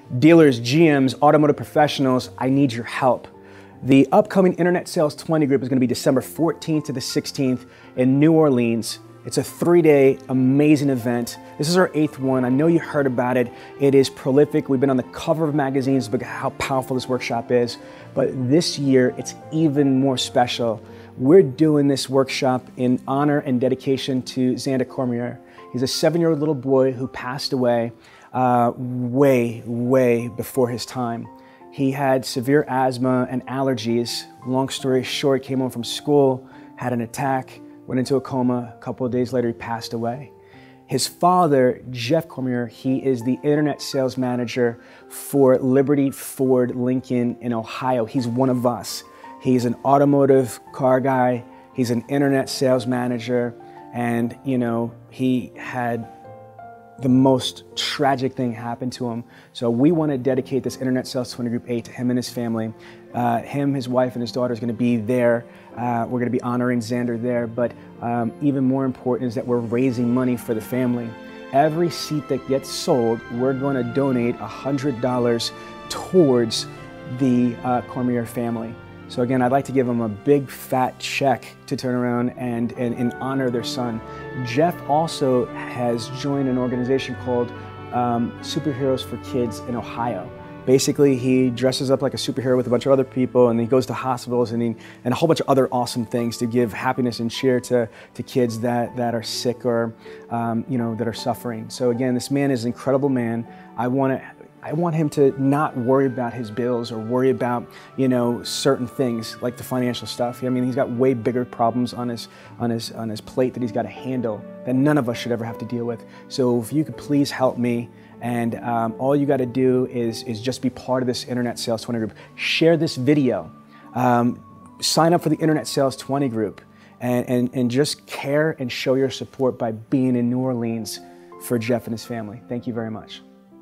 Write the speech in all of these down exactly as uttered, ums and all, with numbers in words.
Dealers, G Ms, automotive professionals, I need your help. The upcoming Internet Sales twenty group is going to be December fourteenth to the sixteenth in New Orleans. It's a three-day amazing event. This is our eighth one. I know you heard about it. It is prolific. We've been on the cover of magazines about how powerful this workshop is. But this year, it's even more special. We're doing this workshop in honor and dedication to Xander Cormier. He's a seven-year-old little boy who passed away uh, way, way before his time. He had severe asthma and allergies. Long story short, came home from school, had an attack, went into a coma. A couple of days later, he passed away. His father, Jeff Cormier, he is the internet sales manager for Liberty Ford Lincoln in Ohio. He's one of us. He's an automotive car guy. He's an internet sales manager. And, you know, he had the most tragic thing happen to him. So we want to dedicate this Internet Sales twenty Group eight to him and his family. Uh, him, his wife, and his daughter is going to be there. Uh, we're going to be honoring Xander there, but um, even more important is that we're raising money for the family. Every seat that gets sold, we're going to donate one hundred dollars towards the uh, Cormier family. So again, I'd like to give them a big fat check to turn around and, and, and honor their son. Jeff also has joined an organization called um, Superheroes for Kids in Ohio. Basically, he dresses up like a superhero with a bunch of other people, and he goes to hospitals and, he, and a whole bunch of other awesome things to give happiness and cheer to, to kids that, that are sick or um, you know, that are suffering. So again, this man is an incredible man. I want to I want him to not worry about his bills or worry about, you know, certain things like the financial stuff. I mean, he's got way bigger problems on his, on his, on his plate that he's got to handle that none of us should ever have to deal with. So if you could please help me, and um, all you got to do is, is just be part of this Internet Sales twenty group. Share this video. Um, sign up for the Internet Sales twenty group, and, and, and just care and show your support by being in New Orleans for Jeff and his family. Thank you very much.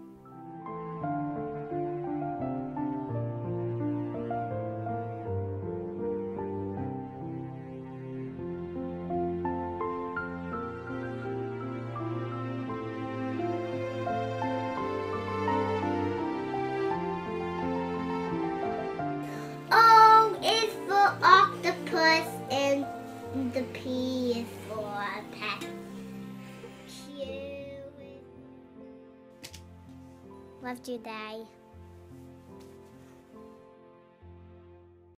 O is for octopus and the P is for pet. Q is... Love you, Daddy.